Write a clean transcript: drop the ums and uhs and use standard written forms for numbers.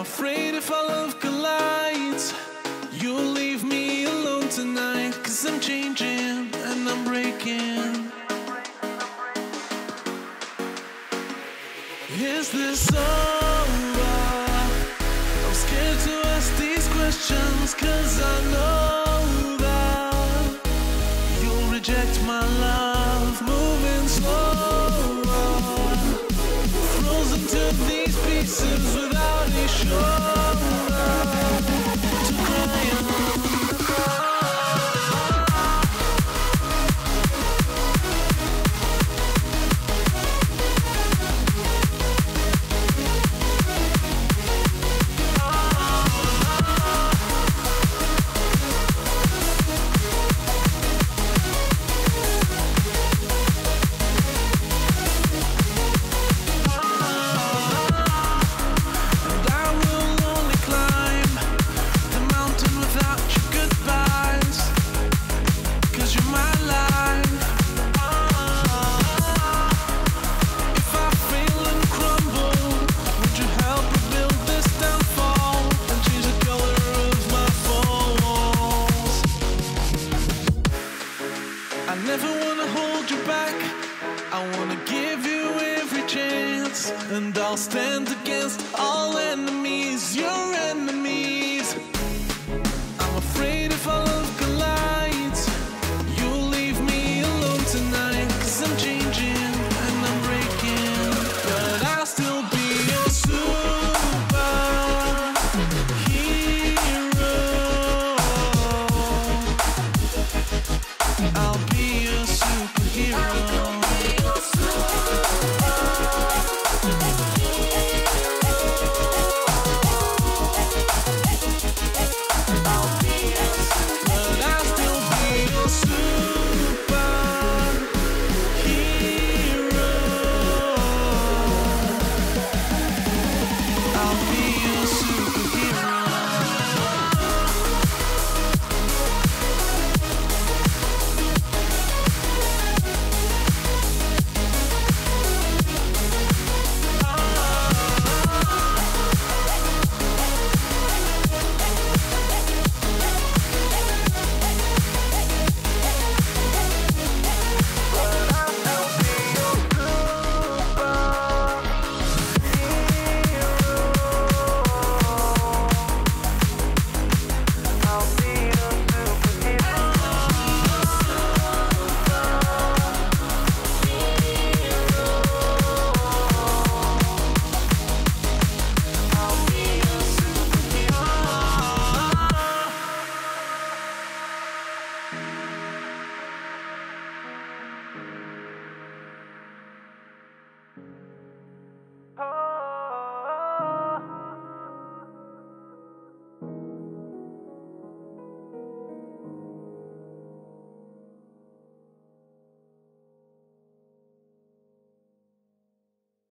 afraid if our love collides, you'll leave me alone tonight. 'Cause I'm changing and I'm breaking. Is this over? I'm scared to ask these questions, 'cause I know that you'll reject my love. Moving slower, frozen to these pieces without a shoulder to cry on. I never wanna hold you back. I wanna give you every chance, and I'll stand against all enemies, your enemies. I'm afraid if our love collides,